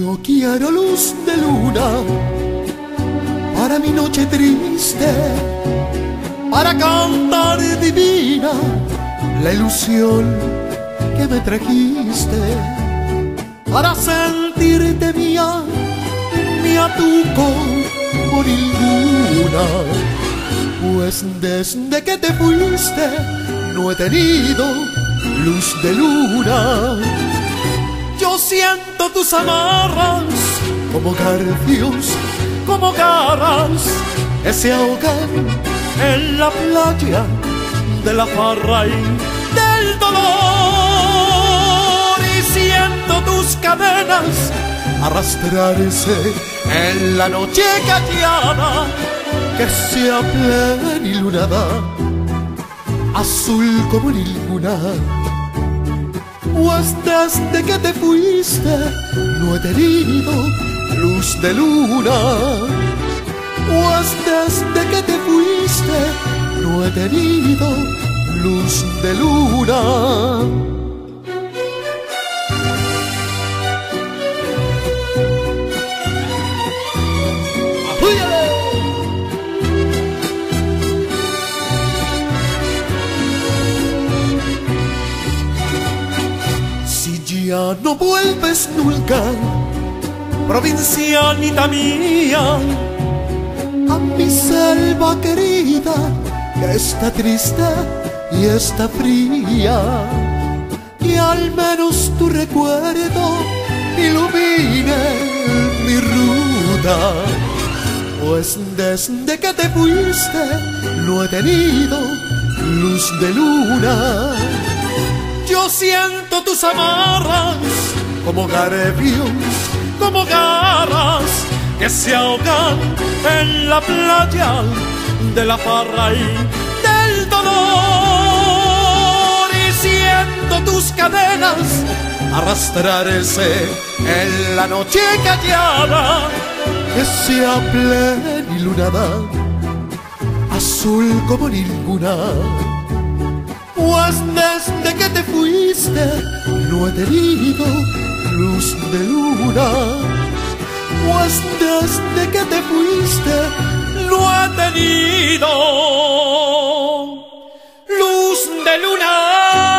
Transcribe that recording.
Yo quiero luz de luna para mi noche triste, para cantar divina la ilusión que me trajiste, para sentirte mía, mía tú como ninguna. Pues desde que te fuiste no he tenido luz de luna. Yo siento tus amarras como garfios, como garras que se ahogan en la playa de la farra y del dolor. Y siento tus cadenas arrastrarse en la noche callada que sea plenilunada, azul como ninguna. Pues desde que te fuiste no he tenido luz de luna. Pues desde que te fuiste no he tenido luz de luna. Ya no vuelves nunca, provincianita mía, a mi selva querida, que está triste y está fría. Que al menos tu recuerdo ilumine mi ruta. Pues desde que te fuiste no he tenido luz de luna. Yo siento tus amarras como garfios, como garras que se ahogan en la playa de la farra y del dolor. Y siento tus cadenas arrastrarse en la noche callada que sea plenilunada, azul como ninguna. Pues desde que te fuiste no he tenido luz de luna. Pues desde que te fuiste no he tenido luz de luna.